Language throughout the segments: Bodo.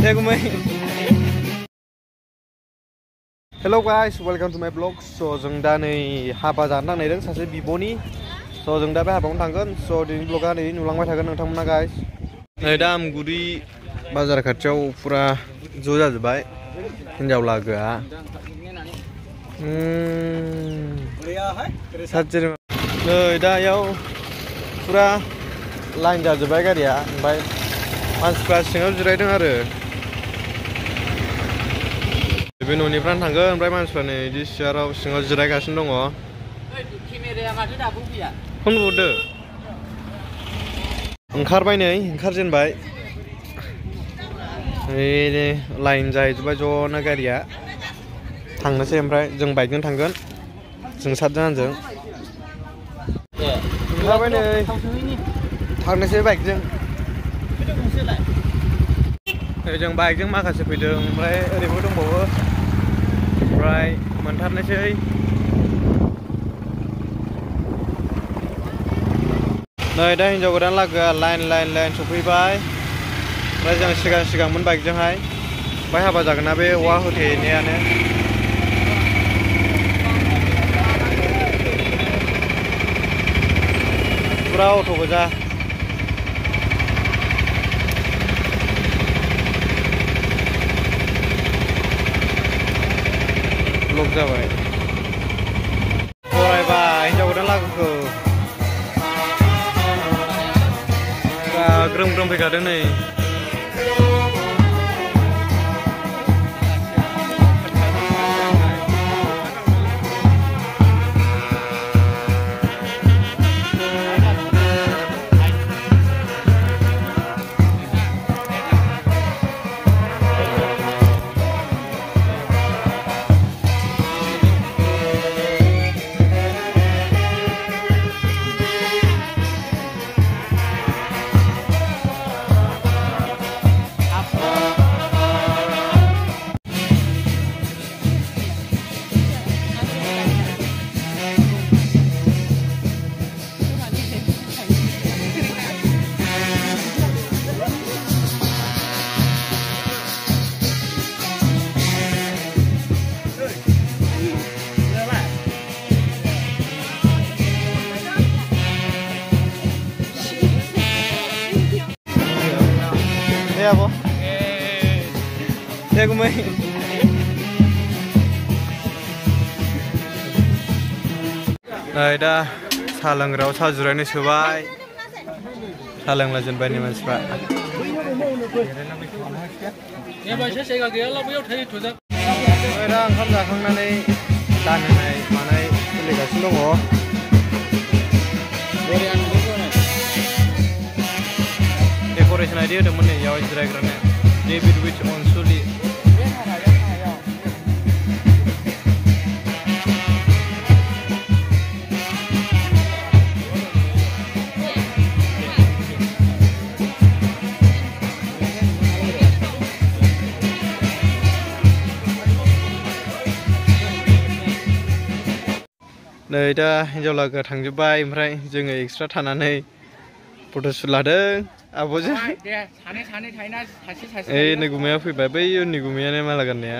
Hello guys, welcome to my vlog. So जों दा नै हाबा जानो थांनायदों सासे बिब'नि. So जों दा बे हाबायावनो थांगोन. So दिनै vlogआ नै नुलांबाय थागोन नोंथांमोना guys. नै दा आमगुरि बाजार खाथियाव फुरा ज' जाजोबबाय हिनजाव लागोआ. नै दा याव फुरा लाइन जाजोबबाय गारिया. ओमफ्राय मानसिफ्रा सिङाव जिरायदों आरो. बे न'निफ्राय थांगोन ओमफ्राय मानसिफ्रा नै बिदि सियाराव सिङाव जिरायगासिनो दङ. फन बुहरदो. ओंखारबाय नै ओंखारजेनबाय. नै लाइन जाहैजोबबाय ज'नो गारिया. थांनोसै ओमफ्राय जों बाइकजों थांगोन. जों सातजोनजों. ओंखारबाय नै थांनोसै बाइकजों. जों बाइकजों माखासे फैदों ओमफ्राय ओरैबो दंबावो. ओमफ्राय मोनथारनोसै. नै दा हिनजाव गोदान लागोआ लाइन सफैबाय. ओमफ्राय जों सिगांमोन बाइकजोंहाय. ओमफ्राय हाबा जागोन ना बे औवा होथेनायानो. फुरा अट' गोजा. ब्लक जाबाय. फरायबाय हिनजाव गोदान लागोखौ. ग्रोम ग्रोम फैखादों नै. Apa? Ya gue main. Nah, dah salang raw sajuran ini sobai. Salang lajen bani mas pak. Ya bahasa saya gak gila, beliau tadi tuh. Dah angkat zakang nanti tanah mana delegasi logo. Decoration idea udah mana ya Instagramnya David Witch Onsuli. नै दा हिनजाव लागोआ थांजोबबाय ओमफ्राय जोङो एक्सट्रा थानानै फट'शुट लादों आब'जों। नै गुमाया फैबाय बै उननि गुमायानो माला गाननाया।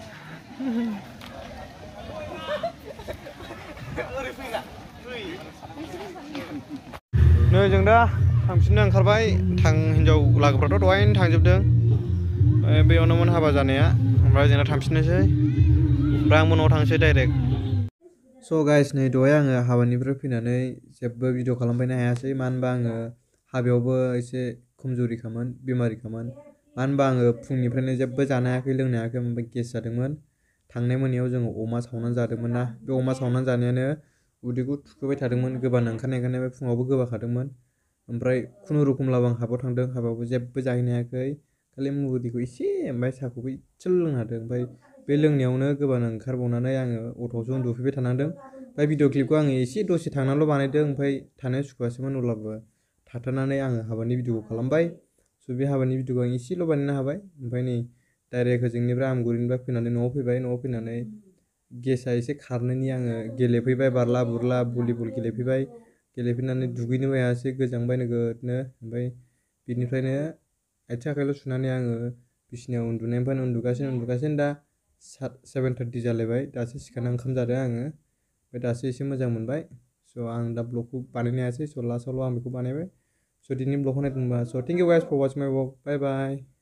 नै जों दा थांफिननो ओंखारबाय. हिनजाव लागोफ्राथ' दहायनो थांजोबदों. बेयावनोमोन हाबा जानाया. ओमफ्राय जोंना थांफिननोसै. ओमफ्राय आंबो न'आव थांसै डाइरेक्ट. स' गाइस नै दहाय आङो हाबानिफ्राय फैनानै जेबो भिडिअ खालामफैनो हायासै. मानो होनबा आङो हाबायावबो एसे खमजुरिखामोन, बेमारिखामोन. मानो होनबा आङो फुंनिफ्रायनो जेबो जानो हायाखै लोंनो हायाखै. ओमफ्राय गेस जादोंमोन. थांनाय मोनायाव जोङो अमा सावनानै जादोंमोन ना. बे अमा सावनानै जानायानो उदैखौ थुखोबाय थादोंमोन. गोबानो ओंखारनाय फुङावबो गोबाखादोंमोन. ओमफ्राय खुनुरुखुमब्लाबो आं हाबायाव थांदों. हाबायावबो जेबो जाहैनो हायाखै. खालि मुरिखौ एसे ओमफ्राय साहाखौबो इसेल' लोंनो हादों. ओमफ्राय बे लोंनायावनो गोबानो ओंखारबावनानै आङो अट'आवसो उन्दुफैबाय थानांदों। ओमफ्राय भिडिअ क्लिपखौ आङो एसे दसे थांनानैल' बानायदों। ओमफ्राय थानो सुखुवासैमोन अब्लाबो थाथारनानै आङो हाबानि भिडिअखौ खालामबाय। स' बे हाबानि भिडिअखौ आं एसेल' बानायनो हाबाय। ओमफ्राय नै डाइरेक्ट होजोंनिफ्राय आमगुरिनिफ्राय फैनानै न'आव फैबाय। न'आव फैनानै गेसा एसे खारनायनि आङो गेलेफैबाय बारला बुरला भलिबल गेलेफैबाय। गेलेफैनानै दुगैनोबो हायासै गोजांबाय नोगोदनो। ओमफ्राय बिनिफ्रायनो आथिं आखाइल' सुनानै आङो बिसिनायाव उन्दुनायनिफ्रायनो उन्दुगासिनो दा 7:30 जालायबाय दासो सिखारना ओंखाम जादों आङो ओमफ्राय दासो एसे मोजां मोनबाय स' आं दा ब्लगखौ बानायनो हायासै स' लास्टआवल' आं बेखौ बानायबाय स' दिनैनि ब्लगखौ नायदोंबा so' thank you guys for watching my blog bye bye